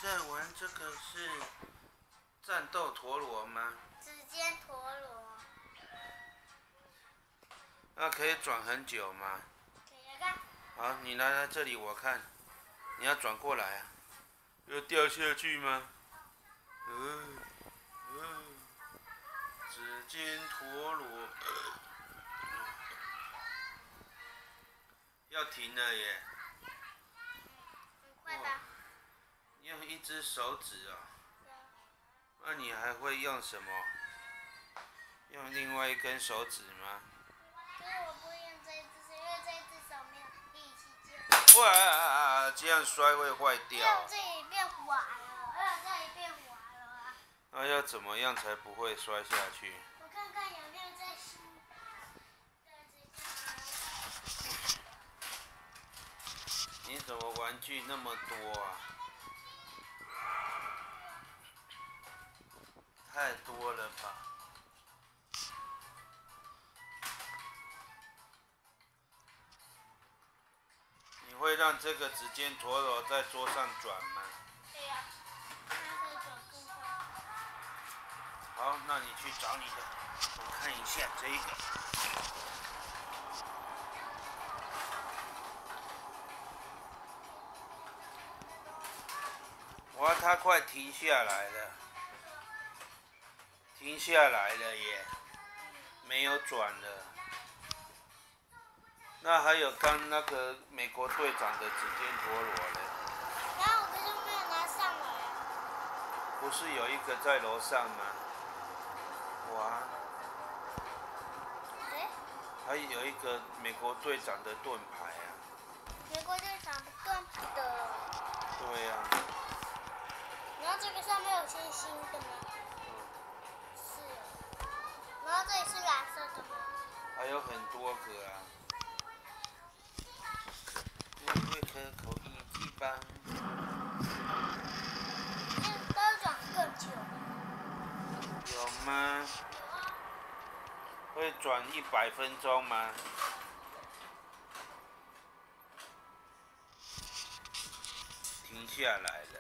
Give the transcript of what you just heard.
在玩这个是战斗陀螺吗？ 指尖陀螺。 那可以转很久吗？ 给来看。 好，你来这里我看，你要转过来啊，要掉下去吗？指尖陀螺，要停了耶。 很快吧？ 用一只手指哦。那你还会用什么？用另外一根手指吗？ 可是我不会用这一只，因为这一只手没有力气接。 哇，这样摔会坏掉。 这里变滑了，这里变滑了啊。 那要怎么样才不会摔下去？ 我看看有没有在输。 你怎么玩具那么多啊？太多了吧？你会让这个指尖陀螺在桌上转吗？ 对呀，它可以转更快。 好，那你去找你的，我看一下这一个。哇，它快停下来了，停下来了耶，没有转了。那还有刚那个美国队长的指尖陀螺呢？ 然后我可是没有拿上来。 不是有一个在楼上吗？哇！ 哎， 还有一个美国队长的盾牌啊。 美国队长的盾牌的。 对呀。 然后这个上面有星星的吗？是。然后这里是蓝色的吗？ 还有很多个啊。会可口一记吧。 都要转更久。 有吗？会转100分钟吗？停下来了。